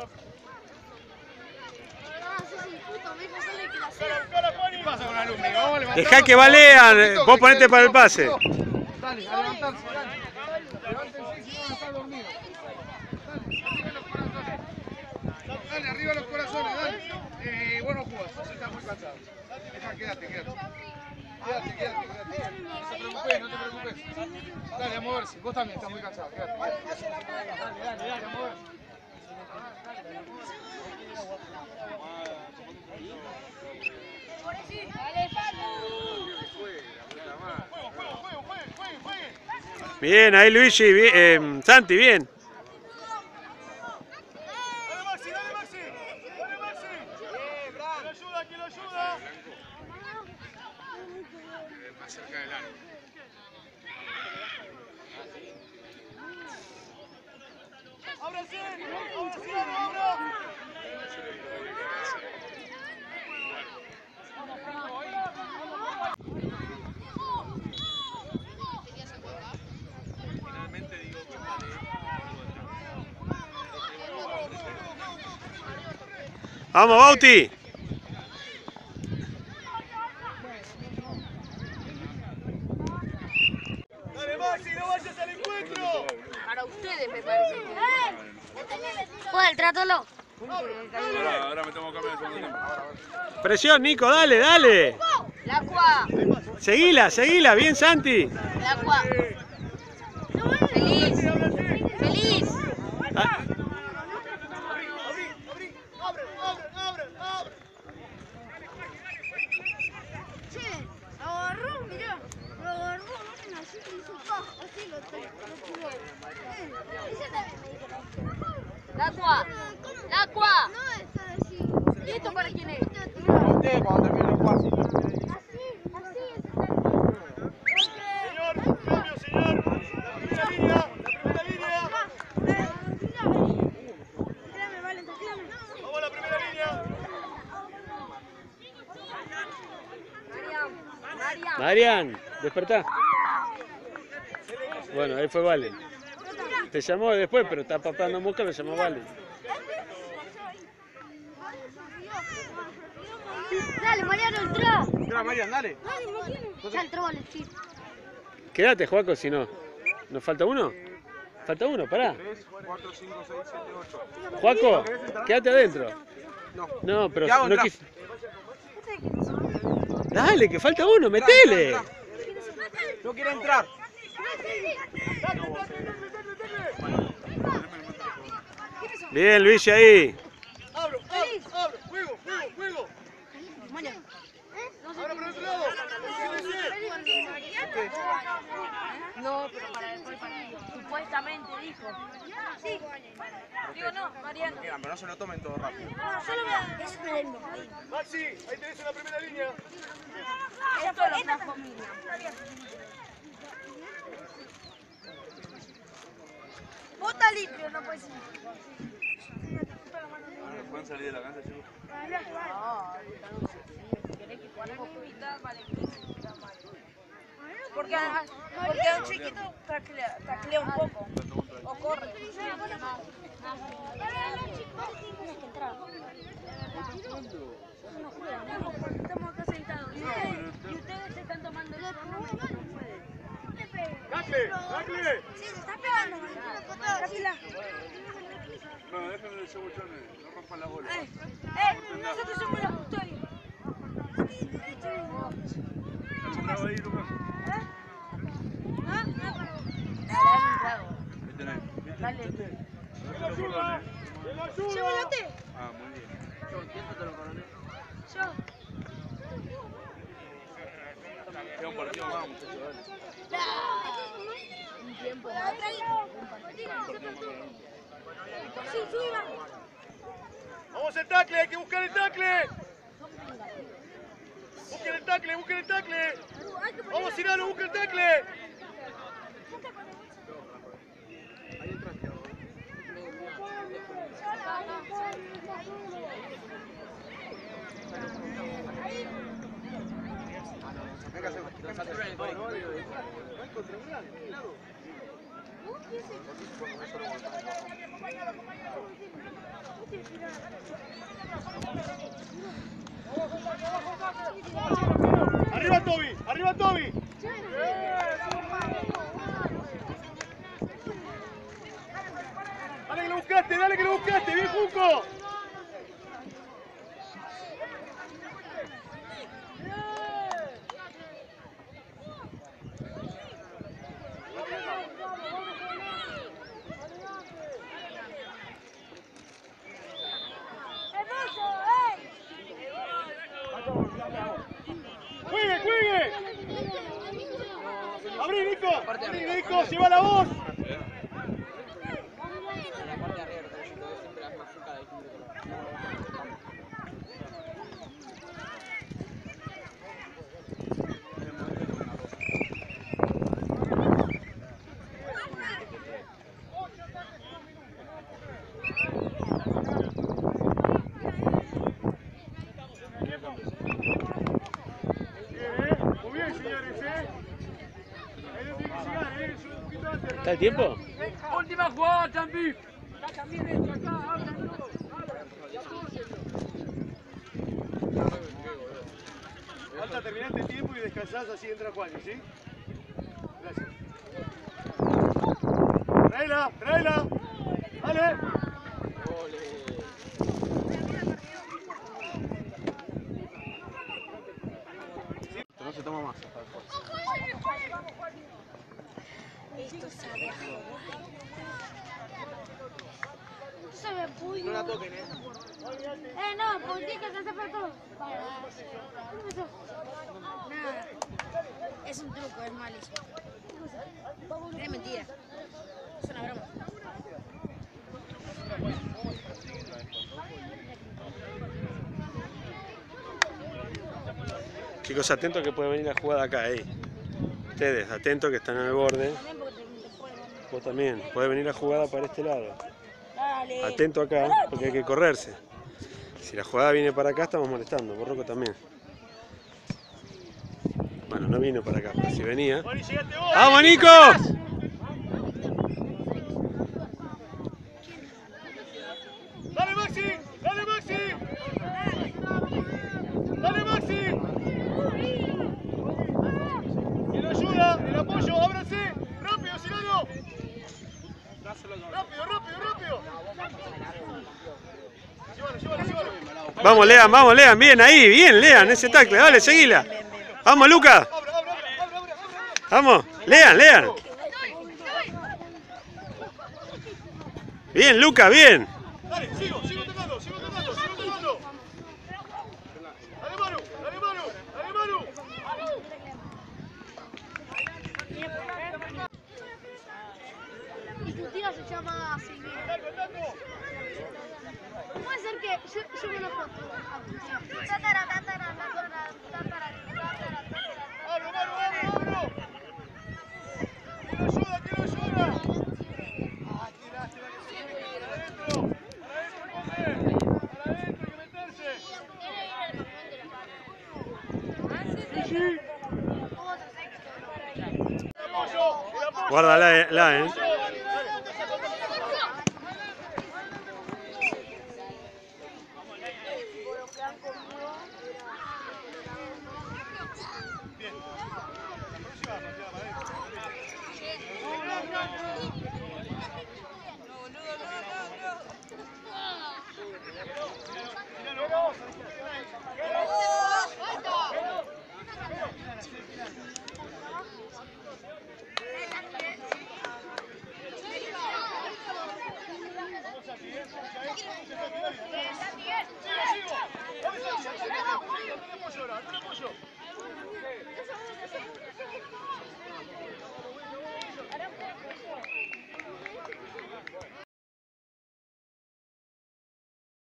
Dejá que balean, vos ponete para el pase. Dale, a levantarse, dale. Levántense si van a estar dormidos. Dale, arriba los corazones, dale. Vos no jugás, vos estás muy cansado. Quédate. Quédate. No te preocupes. Dale, a moverse. Vos también estás muy cansado. Quédate. Dale, a moverse. Bien, ahí Luigi, bien, Santi, bien. Dale Maxi. ¿Quién lo ayuda? Más cerca del arco. ¡Ábranse! Vamos, Bauti. Dale Maxi, no vayas al encuentro. Para ustedes me parece. Joder, trátalo. Ahora me tengo que cambiar el segundo tiempo. Presión, Nico, dale. La cua. Seguila, bien Santi. La cua. Feliz. Ah, Abre. Che, agarró, mirá. Lo agarró, no así, hizo paja, así lo tiró. Ese también me dijo. La cua. No está así. ¿Y esto para quién es? Cuando termine el cuarto. Señor, cambio, señor. La primera línea. Tírame, Valen, tírame. Vamos a la primera línea. Marian, despertá. Bueno, ahí fue Valen. Te llamó después, pero está papando mosca, lo llamó Valen. Dale, Mariano, entró. Entra, Marian, dale. Ya entró, Alexis. Quédate, Joaco, si no. ¿Nos falta uno? Falta uno, pará. 3, 4, 5, 6, 7, 8. Joaco, quédate adentro. No, pero Thiago, no entra. quise. Dale, que falta uno, metele. No quiere entrar. Bien, Luigi ahí. Abro. Juego. Ahora por el otro lado. No, pero para después del partido. Supuestamente dijo. Sí. Digo no, Mariano. Mira, pero no se lo tomen todo rápido. Maxi, ahí tenés en la primera línea. Esto lo trajo Miriam. Bota limpio, no puede ser. ¿Pueden salir de la cancha, chicos? Si querés que jugamos pita, vale. Porque a un chiquito taclea un poco. O corre. Estamos acá sentados. Y ustedes se están tomando el turno. ¡Tacle! Sí, se está pegando. No, déjenme de cebollones, no rompan las bolas. Nosotros somos los custodios. Estaba ahí, Lucas. Ahí tenés. Dale. Llévalote. Ah, muy bien. Yo. Queda un partido más, muchachos, dale. Un tiempo Otra más. Sí, suba. Vamos al tacle, hay que buscar el tacle. Busquen el tacle. Vamos, Cirano, busca el tacle. Arriba Toby, arriba Toby. Dale que lo buscaste, bien Junco. ¡Juegue! ¡Abrí, Nico! ¡Lleva la voz! ¿Está el tiempo? Última jugada, Champi. También hecho acá, Falta terminar este tiempo y descansás, así entra Juan, ¿sí? Gracias. Traela. Dale. No se toma más. Esto sabe a Hawái. Se ve muy. No la toquen, no, porque que se hace todo. Nada. Es un truco, es malísimo. Es mentira. Es una broma. Chicos, atentos que puede venir la jugada acá, Ustedes, atentos que están en el borde. Vos también, puede venir la jugada para este lado. Atento acá, porque hay que correrse. Si la jugada viene para acá, estamos molestando. Borroco también. Bueno, no vino para acá, pero si venía. ¡Vamos, Nico! ¡Dale, Maxi! ¡Dale, Maxi! ¡Dale, Maxi! ¡Quiero ayuda! ¡El apoyo! ¡Ábranse! ¡Rápido, Cirano! ¡Rápido! Llévalo. Vamos, Lean, bien ahí, bien, Lean, ese tackle, dale, seguila. Vamos, Lucas. Vamos, Lean. Bien, Lucas, bien. Dale, sigo tocando. Dale, Manu. Y tu tía se llama Silvina. Puede ser que sube una foto. ¡Abro! ¡Quiero ayuda! ¡Ah, qué lástima que se mete para adentro! ¡Para adentro, hay que meterse! Guárdala,